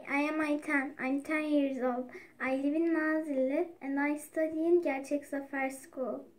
I am Ayten. I'm 10 years old. I live in Nazilli and I study in Gerçek Zafer School.